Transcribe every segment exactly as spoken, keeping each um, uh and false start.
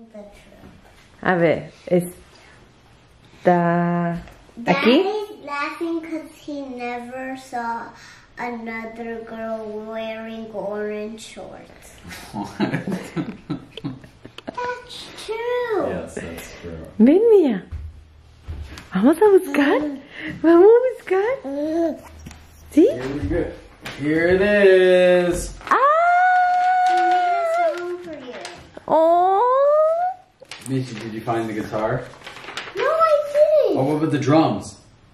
the truth. A ver, está aquí. Daddy's laughing because he never saw another girl wearing orange shorts. That's true. Yes, that's true. Ven, Mía. Vamos a buscar. Vamos a buscar. ¿Sí? Here we go. Here it is. ¡Ah! Oh. Misha, did you find the guitar? No, I didn't. Oh, what about the drums?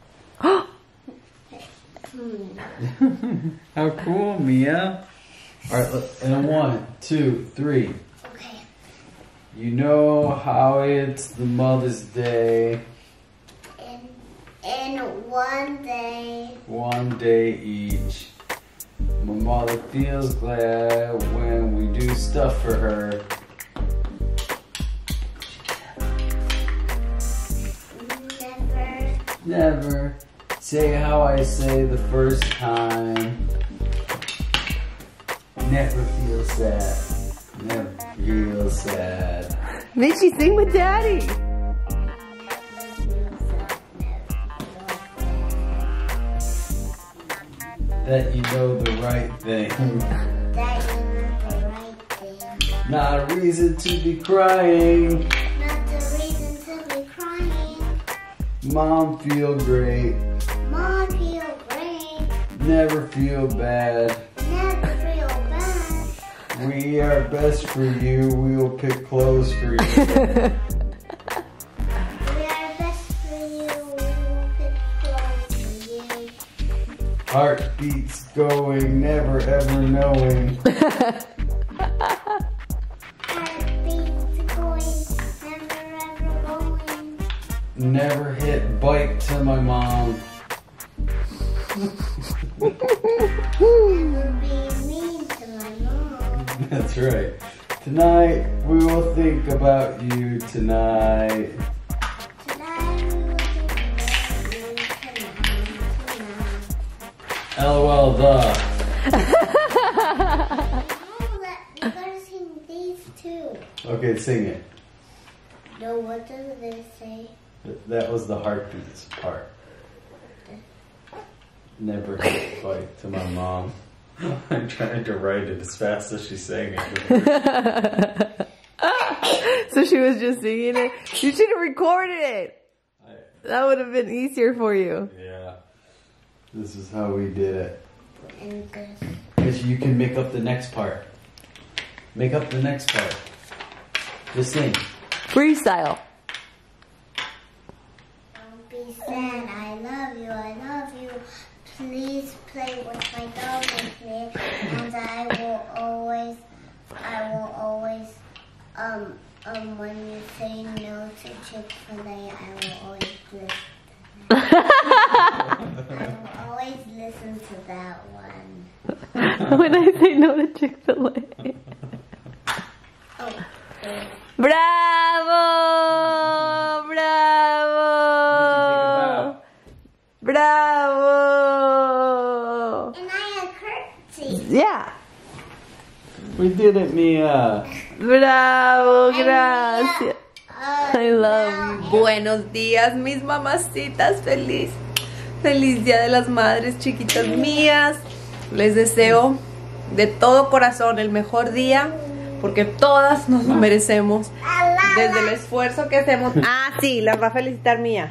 How cool, Mia. All right, look, and a one, two, three. Okay. You know how it's the Mother's Day. In, in one day. One day each. My mother feels glad when we do stuff for her. Never. Never say how I say the first time. Never feel sad. Never feel sad. Michi, sing with Daddy. That you know the right thing. That you know the right thing. Not a reason to be crying. Not the reason to be crying. Mom feel great. Mom feel great. Never feel bad. Never feel bad. We are best for you. We will pick clothes for you. We are best for you. We will pick clothes for you. Heartbeats going, never ever knowing. Heartbeats going, never ever going. Never hit bike to my mom. Never be mean to my mom. That's right. Tonight we will think about you tonight. Tonight we will think about you tonight, tonight. LOL the. Oh, that, you gotta sing these too. Okay, sing it. No, what does this say? That was the heartbeats part. Never hit bike to my mom. I'm trying to write it as fast as she sang it. So she was just singing it. You should have recorded it. I, That would have been easier for you. yeah. This is how we did it. And this. Because you can make up the next part. Make up the next part. Just sing. Freestyle. Don't be sad. I love you. I love you. Please play with my dog with me, and I will always, I will always, um, um, when you say no to Chick-fil-A, I will always listen. I will always listen to that one. When I say no to Chick-fil-A. Oh, okay. Bravo! Bravo! Bravo! And I had curtsy. Yeah. We did it, Mia. Bravo, gracias. Uh, I love you. Buenos días, mis mamacitas. Feliz. Feliz Día de las Madres, chiquitas mías. Les deseo de todo corazón el mejor día, porque todas nos lo merecemos. Desde el esfuerzo que hacemos. Ah, sí, las va a felicitar Mía.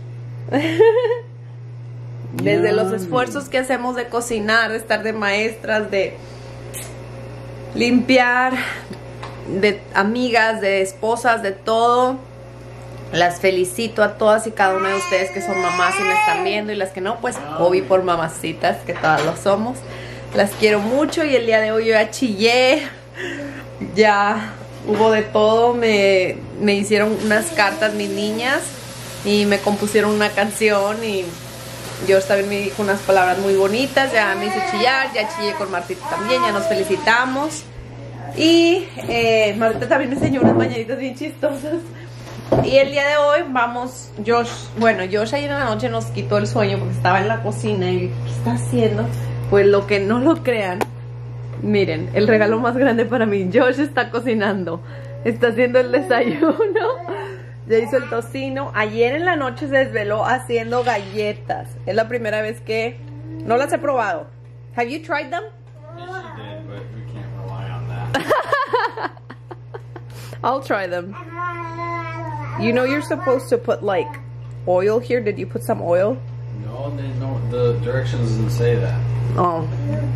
Desde los esfuerzos que hacemos de cocinar, de estar de maestras, de limpiar, de amigas, de esposas, de todo. Las felicito a todas y cada una de ustedes que son mamás y me están viendo, y las que no, pues obvio por mamacitas, que todas lo somos. Las quiero mucho, y el día de hoy yo ya chillé, ya hubo de todo. Me, me hicieron unas cartas mis niñas y me compusieron una canción, y George también me dijo unas palabras muy bonitas. Ya me hizo chillar, ya chillé con Martita también, ya nos felicitamos. Y eh, Martita también me enseñó unas mañanitas bien chistosas. Y el día de hoy vamos, Josh, bueno, Josh ayer en la noche nos quitó el sueño porque estaba en la cocina y ¿qué está haciendo? Pues lo que no lo crean, miren, el regalo más grande para mí, Josh está cocinando está haciendo el desayuno. Ya hizo el tocino. Ayer en la noche se desveló haciendo galletas. Es la primera vez que... No las he probado. Have you tried them? Yes, she did, but we can't rely on that. I'll try them. You know you're supposed to put like oil here. Did you put some oil? No, they no, the directions doesn't say that. Oh.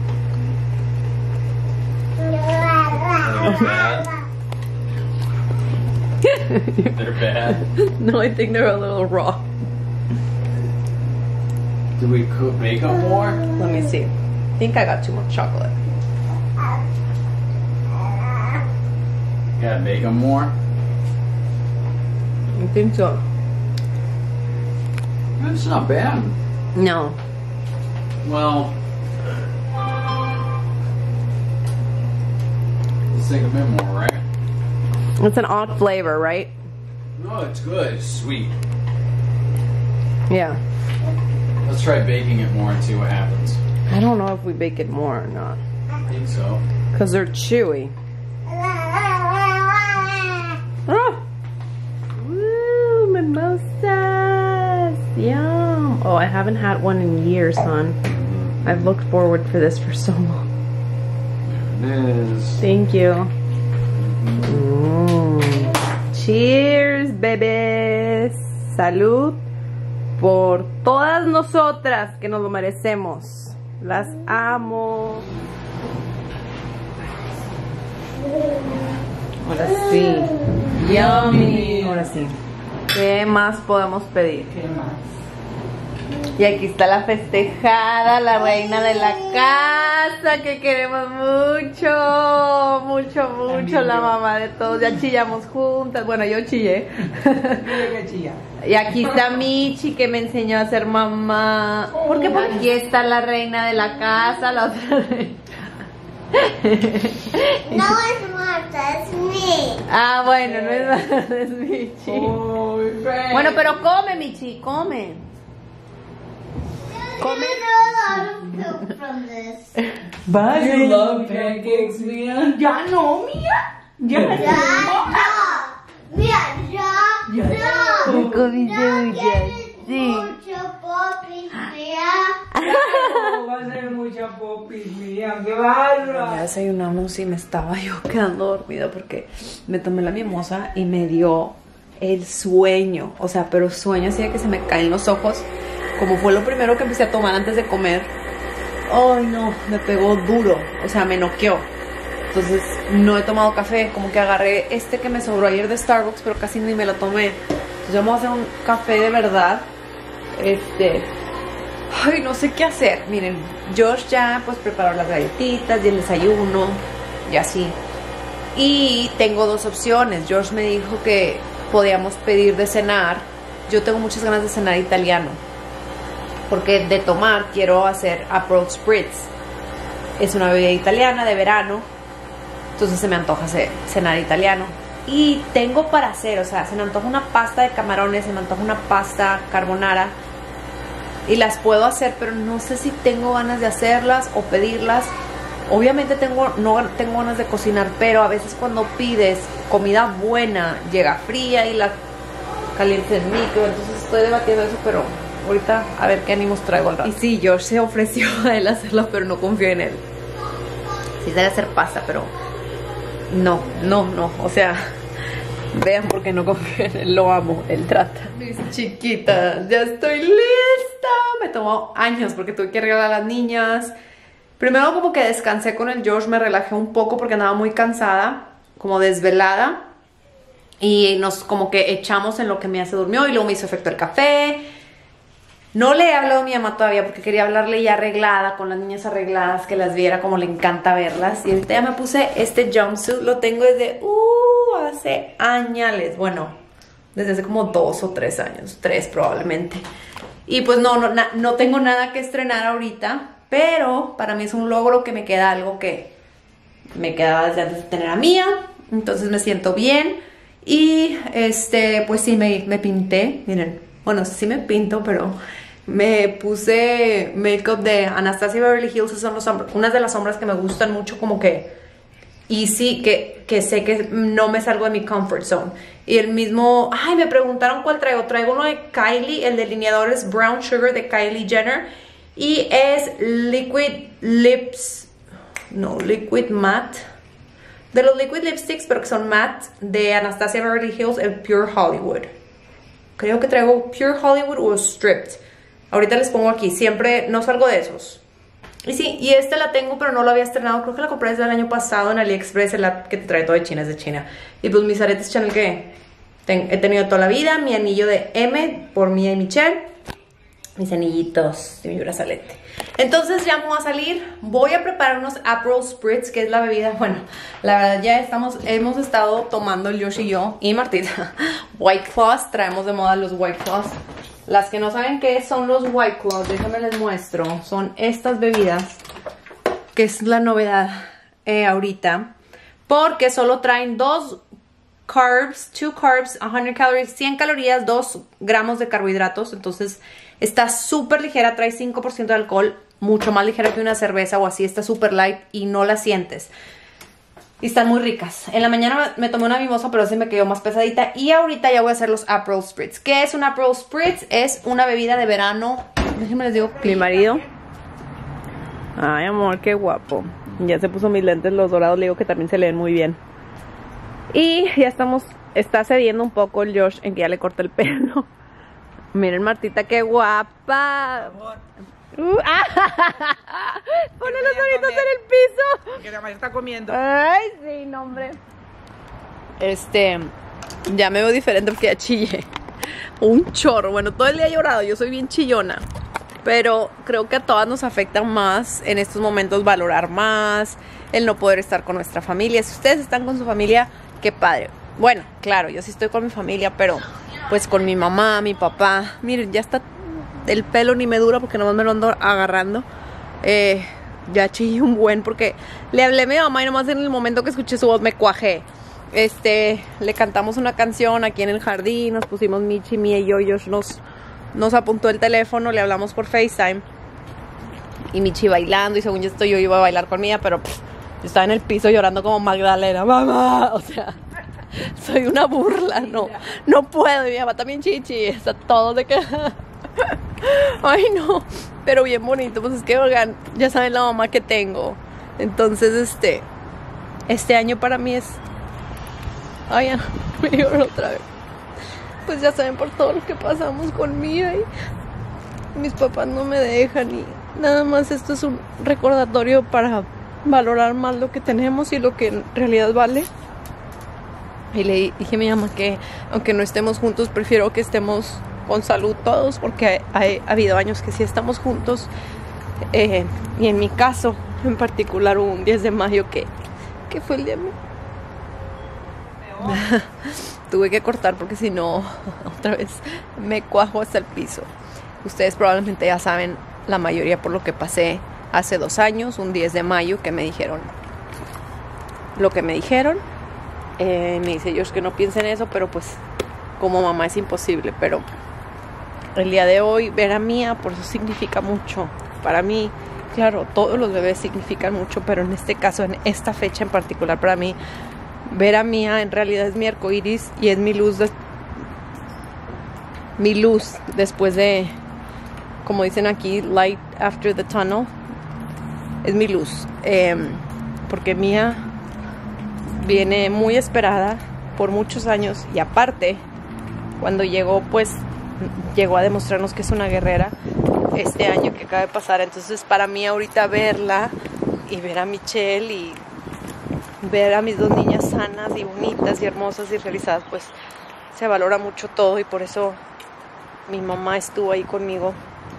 Are they bad? They're bad. No, I think they're a little raw. Do we cook, make them more? Let me see. I think I got too much chocolate. Gotta make them more. I think so. It's not bad. No. Well, let's take a bit more, right? It's an odd flavor, right? No, it's good. It's sweet. Yeah. Let's try baking it more and see what happens. I don't know if we bake it more or not. I think so. Because they're chewy. Oh. Woo, mimosas. Yum. Oh, I haven't had one in years, hon. I've looked forward for this for so long. There it is. Thank you. Mm. Cheers, bebés. Salud por todas nosotras que nos lo merecemos. Las amo. Ahora sí. Yummy. Ahora sí. ¿Qué más podemos pedir? ¿Qué más? Y aquí está la festejada, la reina de la casa, que queremos mucho, mucho, mucho, También la yo. mamá de todos. Ya chillamos juntas. Bueno, yo chillé. Mira que chilla. Y aquí está Michi, que me enseñó a ser mamá. ¿Por qué? Porque aquí está la reina de la casa, la otra reina. No, it's Martha, it's me. Ah, bueno, no es Marta, es Michi. Oh, Bueno, pero come, Michi, come. Come. I know a lot of poop from this. You love pancakes, Mia? Ya no, Mia. Ya no. Ya, no. Mira, ya, Ya. no. Comiste No muchas, quieres sí. mucho popis, mira. No, va a ser mucha popis, Mia. Qué bárbaro. Ya desayunamos y me estaba yo quedando dormida porque me tomé la mimosa y me dio el sueño. O sea, pero sueño así de que se me caen los ojos. Como fue lo primero que empecé a tomar antes de comer. Ay, no, me pegó duro. O sea, me noqueó. Entonces no he tomado café. Como que agarré este que me sobró ayer de Starbucks, pero casi ni me lo tomé. Entonces vamos a hacer un café de verdad. Este... Ay, no sé qué hacer. Miren, Josh ya pues preparó las galletitas y el desayuno y así. Y tengo dos opciones. Josh me dijo que podíamos pedir de cenar. Yo tengo muchas ganas de cenar italiano, porque de tomar quiero hacer Aperol Spritz. Es una bebida italiana de verano, entonces se me antoja hacer cenar italiano. Y tengo para hacer, o sea, se me antoja una pasta de camarones, se me antoja una pasta carbonara. Y las puedo hacer, pero no sé si tengo ganas de hacerlas o pedirlas. Obviamente tengo, no tengo ganas de cocinar, pero a veces cuando pides comida buena, llega fría y la calientes en micro. Entonces estoy debatiendo eso, pero ahorita a ver qué ánimos traigo al rato. Y sí, Josh se ofreció a él hacerlo, pero no confío en él. Sí sabe hacer pasta, pero no, no, no. O sea, vean por qué no confío en él. Lo amo, él trata. Mis chiquitas, ya estoy lista. Me tomó años porque tuve que arreglar a las niñas. Primero como que descansé con el Josh, me relajé un poco porque andaba muy cansada, como desvelada. Y nos como que echamos en lo que Mía se durmió y luego me hizo efecto el café. No le he hablado a mi mamá todavía porque quería hablarle ya arreglada, con las niñas arregladas, que las viera como le encanta verlas. Y ahorita ya me puse este jumpsuit, lo tengo desde uh, hace años. Bueno, desde hace como dos o tres años, tres probablemente. Y pues no, no, na, no tengo nada que estrenar ahorita, pero para mí es un logro que me queda algo que me quedaba desde antes de tener a Mía. Entonces me siento bien. Y este, pues sí, me, me pinté, miren, bueno, sí me pinto, pero me puse make-up de Anastasia Beverly Hills. Son los, unas de las sombras que me gustan mucho, como que easy, que, que sé que no me salgo de mi comfort zone. Y el mismo, ay, me preguntaron cuál traigo. Traigo uno de Kylie, el delineador es Brown Sugar de Kylie Jenner. Y es Liquid Lips, no, Liquid Matte. De los Liquid Lipsticks, pero que son matte, de Anastasia Beverly Hills, el Pure Hollywood. Creo que traigo Pure Hollywood o Stripped. Ahorita les pongo aquí, siempre no salgo de esos. Y sí, y esta la tengo, pero no la había estrenado. Creo que la compré desde el año pasado en AliExpress, el app que te trae todo de China, es de China. Y pues mis aretes Chanel que ten, he tenido toda la vida. Mi anillo de M por Mía y Michelle. Mis anillitos de mi brazalete. Entonces ya vamos a salir. Voy a preparar unos Aperol Spritz, que es la bebida. Bueno, la verdad ya estamos, hemos estado tomando el Josh y yo y Martita White Claws. Traemos de moda los White Claws. Las que no saben qué son los White Claws, déjame les muestro. Son estas bebidas, que es la novedad eh, ahorita. Porque solo traen dos carbs, two carbs, cien calories, cien calorías, dos gramos de carbohidratos. Entonces está súper ligera, trae cinco por ciento de alcohol, mucho más ligera que una cerveza o así. Está súper light y no la sientes. Y están muy ricas. En la mañana me tomé una mimosa, pero así me quedó más pesadita. Y ahorita ya voy a hacer los Aperol Spritz. ¿Qué es un Aperol Spritz? Es una bebida de verano. Déjenme les digo, mi marido. Ay, amor, qué guapo. Ya se puso mis lentes, los dorados, le digo que también se leen muy bien. Y ya estamos, está cediendo un poco el Josh en que ya le corté el pelo. Miren, Martita, qué guapa. Uh, ah, pone los ojitos en el piso. Que la madre está comiendo. Ay, sí, no, hombre. Este, ya me veo diferente porque ya chillé. Un chorro. Bueno, todo el día he llorado. Yo soy bien chillona. Pero creo que a todas nos afecta más en estos momentos valorar más, el no poder estar con nuestra familia. Si ustedes están con su familia, qué padre. Bueno, claro, yo sí estoy con mi familia, pero pues con mi mamá, mi papá. Miren, ya está el pelo ni me dura porque nomás me lo ando agarrando. Eh, ya chillé un buen porque le hablé a mi mamá y nomás en el momento que escuché su voz me cuajé. Este, le cantamos una canción aquí en el jardín, nos pusimos Michi, Mía y yo, Josh nos, nos apuntó el teléfono, le hablamos por FaceTime. Y Michi bailando y según yo estoy yo iba a bailar con Mía, pero pff, yo estaba en el piso llorando como Magdalena, mamá, o sea, soy una burla, no, no puedo, y mi mamá también chichi, está todo de que... Ay no, pero bien bonito. Pues es que oigan, ya saben la mamá que tengo. Entonces este Este año para mí es... Ay ya, me lloro otra vez. Pues ya saben por todo lo que pasamos con Mía y mis papás no me dejan. Y nada más esto es un recordatorio para valorar más lo que tenemos y lo que en realidad vale. Y le dije a mi mamá que aunque no estemos juntos, prefiero que estemos con salud todos, porque ha, ha habido años que sí estamos juntos. Eh, y en mi caso, en particular, hubo un diez de mayo que, que fue el día mío. Tuve que cortar porque si no, otra vez me cuajo hasta el piso. Ustedes probablemente ya saben, la mayoría, por lo que pasé hace dos años, un diez de mayo, que me dijeron lo que me dijeron. Eh, me dice Josh que no piense en eso, pero pues como mamá es imposible. Pero el día de hoy ver a Mía, por eso significa mucho para mí. Claro, todos los bebés significan mucho, pero en este caso, en esta fecha en particular, para mí ver a Mía en realidad es mi arcoíris y es mi luz de, mi luz después de, como dicen aquí, light after the tunnel. Es mi luz, eh, porque Mía viene muy esperada por muchos años, y aparte cuando llegó, pues llegó a demostrarnos que es una guerrera este año que acaba de pasar. Entonces para mí ahorita verla y ver a Michelle y ver a mis dos niñas sanas y bonitas y hermosas y realizadas, pues se valora mucho todo, y por eso mi mamá estuvo ahí conmigo.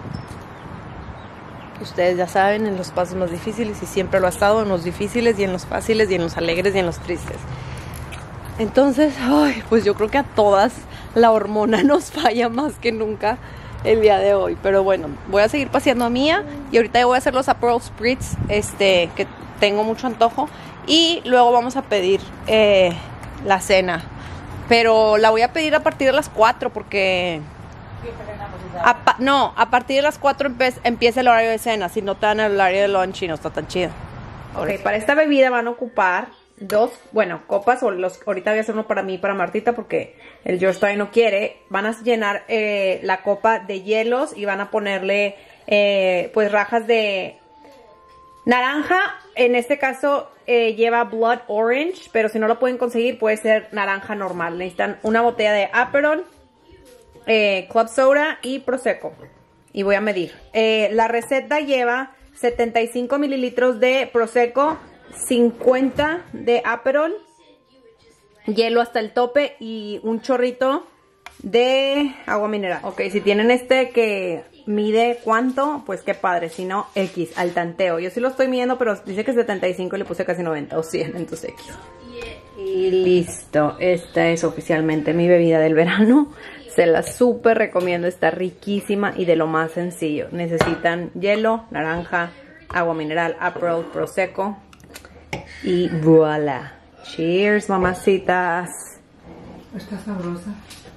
Ustedes ya saben, en los pasos más difíciles, y siempre lo ha estado, en los difíciles y en los fáciles y en los alegres y en los tristes. Entonces, ay, pues yo creo que a todas la hormona nos falla más que nunca el día de hoy. Pero bueno, voy a seguir paseando a Mía y ahorita voy a hacer los Aperol Spritz, este, que tengo mucho antojo. Y luego vamos a pedir eh, la cena. Pero la voy a pedir a partir de las cuatro porque... A pa no, a partir de las cuatro empieza el horario de cena. Si no te dan el horario de lunch y no está tan chido. Ok, para esta bebida van a ocupar dos, bueno, copas, o los, ahorita voy a hacer uno para mí y para Martita porque el George todavía no quiere. Van a llenar eh, la copa de hielos y van a ponerle eh, pues rajas de naranja. En este caso eh, lleva Blood Orange, pero si no lo pueden conseguir puede ser naranja normal. Necesitan una botella de Aperol, eh, Club Soda y Prosecco. Y voy a medir. Eh, la receta lleva setenta y cinco mililitros de Prosecco, cincuenta de Aperol, hielo hasta el tope y un chorrito de agua mineral. Ok, si tienen este que mide cuánto, pues qué padre. Si no, X, al tanteo. Yo sí lo estoy midiendo, pero dice que setenta y cinco y le puse casi noventa o cien, entonces X. Y listo, esta es oficialmente mi bebida del verano. Se la súper recomiendo, está riquísima y de lo más sencillo. Necesitan hielo, naranja, agua mineral, Aperol, Prosecco y voilà. Cheers, mamacitas. Está sabrosa.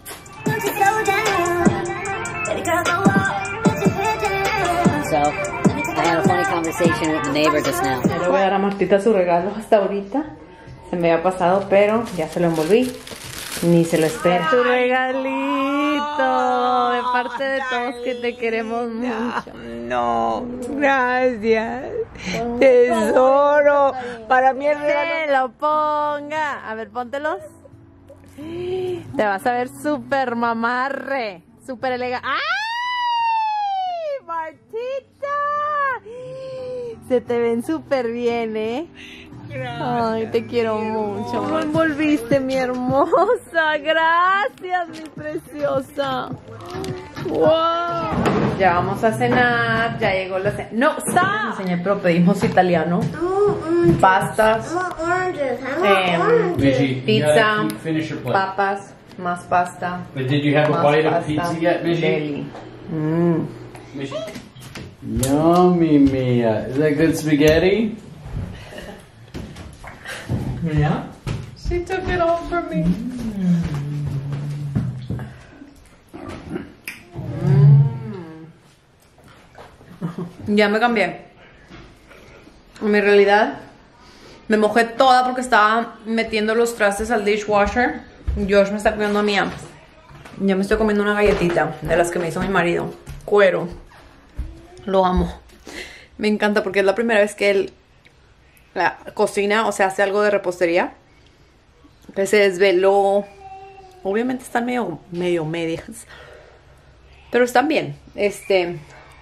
So, I had a funny conversation with the neighbor just now. Le voy a dar a Martita su regalo hasta ahorita. Se me había pasado, pero ya se lo envolví. Ni se lo espera. Tu regalito de parte de todos que te queremos mucho. No, gracias. Tesoro. Para mí el regalo. Que lo ponga. A ver, póntelos. Te vas a ver súper mamarre. Súper elegante. ¡Ay! Martita. Se te ven súper bien, ¿eh? Gracias. Ay, te quiero mucho. ¿Cómo envolviste, mi hermosa? Gracias, mi preciosa. Wow. Ya vamos a cenar. Ya llegó la cena. No, está. Enseñé, pero pedimos italiano. Pastas. Eh, Michi, pizza. you gotta finish your plate. Papas. Más pasta. But did you have a Más bite of pasta, pizza yet, Michi? deli. Mm. Michi? Yummy, Mia. Is that good spaghetti? Yeah. She took it all from me. Mm. Ya me cambié. En mi realidad me mojé toda porque estaba metiendo los trastes al dishwasher. Josh me está comiendo a mí. Ya me estoy comiendo una galletita de las que me hizo mi marido. Cuero. Lo amo. Me encanta porque es la primera vez que él la cocina, o sea, hace algo de repostería. Que se desveló. Obviamente están medio, medio medias. Pero están bien. Este.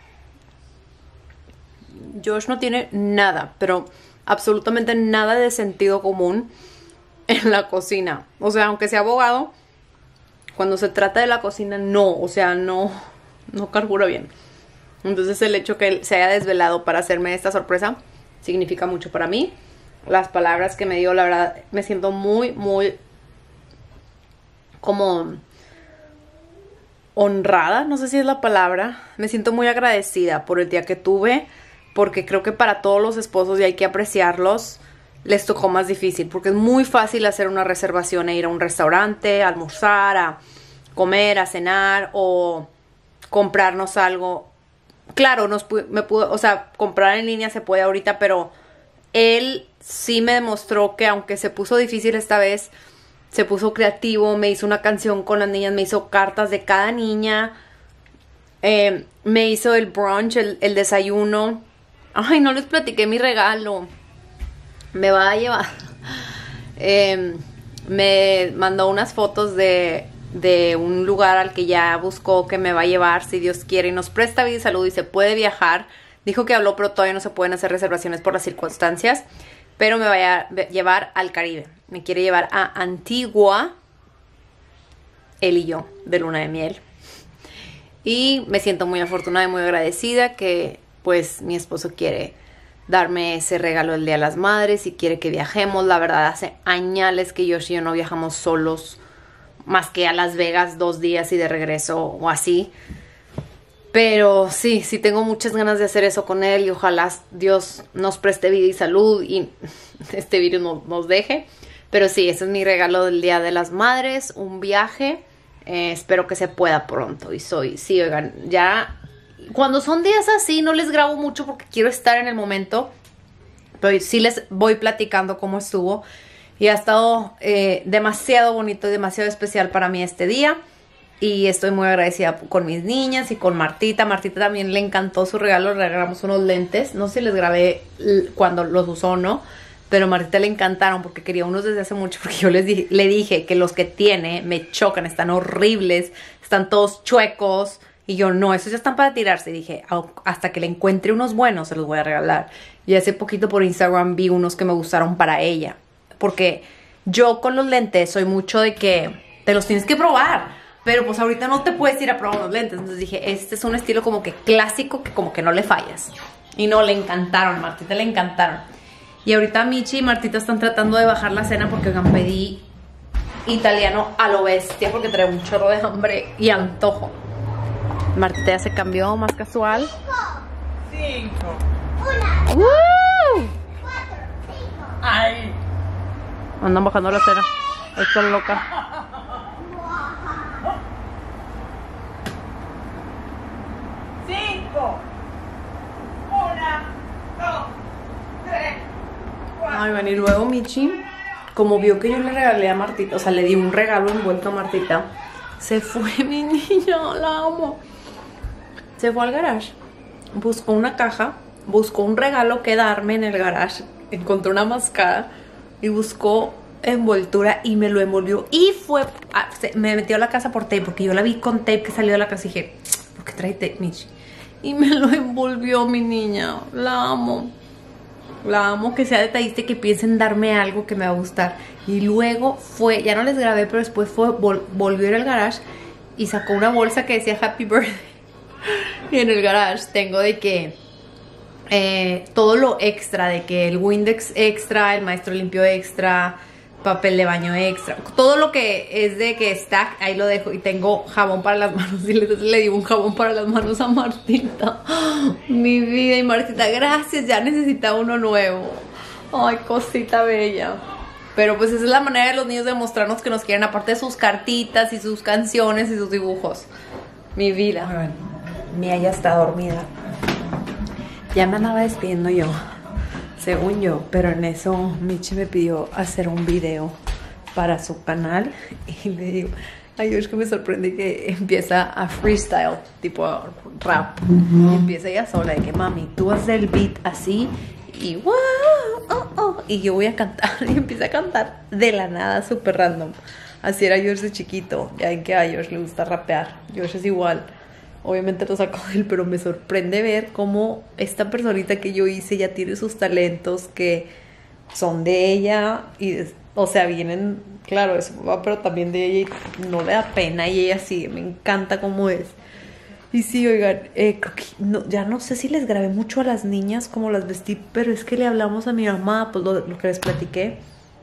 Josh no tiene nada, pero absolutamente nada de sentido común en la cocina. O sea, aunque sea abogado, cuando se trata de la cocina, no. O sea, no, no carbura bien. Entonces el hecho que él se haya desvelado para hacerme esta sorpresa significa mucho para mí. Las palabras que me dio, la verdad, me siento muy, muy como honrada, no sé si es la palabra. Me siento muy agradecida por el día que tuve, porque creo que para todos los esposos, y hay que apreciarlos, les tocó más difícil, porque es muy fácil hacer una reservación e ir a un restaurante, a almorzar, a comer, a cenar o comprarnos algo. Claro, nos me pudo, o sea, comprar en línea se puede ahorita, pero él sí me demostró que aunque se puso difícil esta vez, se puso creativo, me hizo una canción con las niñas, me hizo cartas de cada niña, eh, me hizo el brunch, el, el desayuno. Ay, no les platiqué mi regalo. Me va a llevar. Eh, me mandó unas fotos de, de un lugar al que ya buscó que me va a llevar, si Dios quiere, y nos presta vida y salud y se puede viajar. Dijo que habló, pero todavía no se pueden hacer reservaciones por las circunstancias. Pero me va a llevar al Caribe. Me quiere llevar a Antigua, él y yo, de luna de miel. Y me siento muy afortunada y muy agradecida que pues mi esposo quiere darme ese regalo el Día de las Madres y quiere que viajemos. La verdad, hace añales que Josh y yo no viajamos solos, más que a Las Vegas dos días y de regreso o así. Pero sí, sí tengo muchas ganas de hacer eso con él y ojalá Dios nos preste vida y salud y este virus no, nos deje. Pero sí, ese es mi regalo del Día de las Madres, un viaje. Eh, espero que se pueda pronto. Y soy, sí, oigan, ya cuando son días así no les grabo mucho porque quiero estar en el momento. Pero sí les voy platicando cómo estuvo. Y ha estado eh, demasiado bonito y demasiado especial para mí este día. Y estoy muy agradecida con mis niñas y con Martita. Martita también le encantó su regalo. Le regalamos unos lentes. No sé si les grabé cuando los usó o no. Pero a Martita le encantaron porque quería unos desde hace mucho. Porque yo les dije, le dije que los que tiene me chocan. Están horribles. Están todos chuecos. Y yo, no, esos ya están para tirarse. Y dije, hasta que le encuentre unos buenos se los voy a regalar. Y hace poquito por Instagram vi unos que me gustaron para ella. Porque yo con los lentes soy mucho de que te los tienes que probar. Pero pues ahorita no te puedes ir a probar unos lentes. Entonces dije, este es un estilo como que clásico, que como que no le fallas. Y no, le encantaron, Martita le encantaron. Y ahorita Michi y Martita están tratando de bajar la cena porque oigan, pedí italiano a lo bestia porque trae un chorro de hambre y antojo. Martita ya se cambió, más casual. Cinco. Una, ¡Woo! cuatro, cinco. Ay. Andan bajando la cena. Esto es loca. Cinco. Una, dos, tres, cuatro. Ay, bueno, y luego Michi, como vio que yo le regalé a Martita, o sea, le di un regalo envuelto a Martita, se fue mi niña, la amo. Se fue al garage, buscó una caja, buscó un regalo que darme en el garage, encontró una mascada y buscó envoltura y me lo envolvió y fue, a, se, me metió a la casa por tape porque yo la vi con tape que salió de la casa y dije, ¿por qué trae tape, Michi? Y me lo envolvió mi niña, la amo. La amo, que sea detallista y que piensen darme algo que me va a gustar. Y luego fue, ya no les grabé, pero después fue, vol, volvió a ir al garage y sacó una bolsa que decía Happy Birthday. Y en el garage tengo de que eh, todo lo extra, de que el Windex extra, el maestro limpio extra, papel de baño extra, todo lo que es de que está, ahí lo dejo. Y tengo jabón para las manos y le, le di un jabón para las manos a Martita. ¡Oh, mi vida! Y Martita, gracias, ya necesitaba uno nuevo. Ay, cosita bella. Pero pues esa es la manera de los niños de mostrarnos que nos quieren, aparte de sus cartitas y sus canciones y sus dibujos. Mi vida. Bueno, Mía ya está dormida. Ya me andaba despidiendo yo, según yo, pero en eso Michi me pidió hacer un video para su canal y le digo, ay, es que me sorprende que empieza a freestyle, tipo rap. Uh-huh. Y empieza ella sola, de que mami, tú haces el beat así y wow, oh, oh, y yo voy a cantar. Y empieza a cantar de la nada, súper random. Así era George de chiquito. Ya ven que a George le gusta rapear. George es igual. Obviamente lo sacó de él, pero me sorprende ver cómo esta personita que yo hice ya tiene sus talentos que son de ella y, o sea, vienen, claro, de su papá, pero también de ella y no le da pena y ella sigue, me encanta cómo es. Y sí, oigan, eh, creo que no, ya no sé si les grabé mucho a las niñas como las vestí, pero es que le hablamos a mi mamá, pues lo, lo que les platiqué,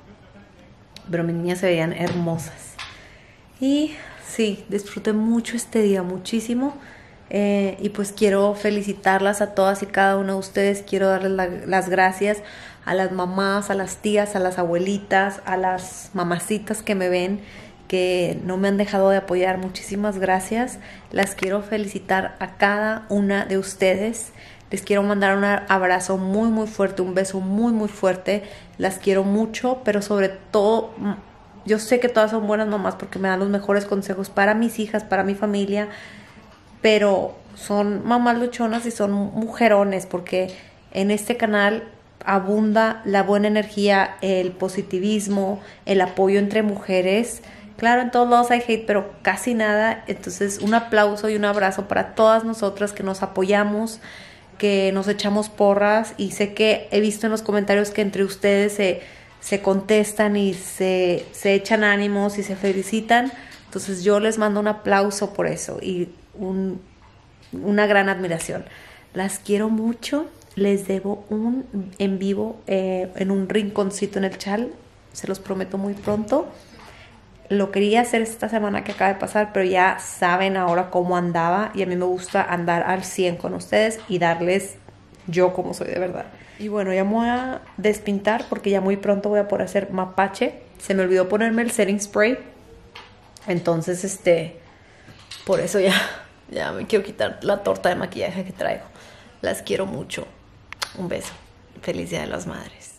pero mis niñas se veían hermosas. Y sí, disfruté mucho este día, muchísimo. Eh, y pues quiero felicitarlas a todas y cada una de ustedes. Quiero darles la, las gracias a las mamás, a las tías, a las abuelitas, a las mamacitas que me ven, que no me han dejado de apoyar. Muchísimas gracias. Las quiero felicitar a cada una de ustedes. Les quiero mandar un abrazo muy muy fuerte, un beso muy muy fuerte. Las quiero mucho, pero sobre todo yo sé que todas son buenas mamás porque me dan los mejores consejos para mis hijas, para mi familia, pero son mamás luchonas y son mujerones porque en este canal abunda la buena energía, el positivismo, el apoyo entre mujeres. Claro, en todos lados hay hate, pero casi nada. Entonces, un aplauso y un abrazo para todas nosotras que nos apoyamos, que nos echamos porras. Y sé que he visto en los comentarios que entre ustedes se, se contestan y se, se echan ánimos y se felicitan. Entonces, yo les mando un aplauso por eso y un, una gran admiración. Las quiero mucho. Les debo un en vivo eh, en un rinconcito en el chal. Se los prometo muy pronto. Lo quería hacer esta semana que acaba de pasar, pero ya saben ahora cómo andaba. Y a mí me gusta andar al cien con ustedes y darles yo como soy de verdad. Y bueno, ya me voy a despintar porque ya muy pronto voy a poder hacer mapache. Se me olvidó ponerme el setting spray. Entonces, este, por eso ya, ya me quiero quitar la torta de maquillaje que traigo. Las quiero mucho. Un beso. Feliz Día de las Madres.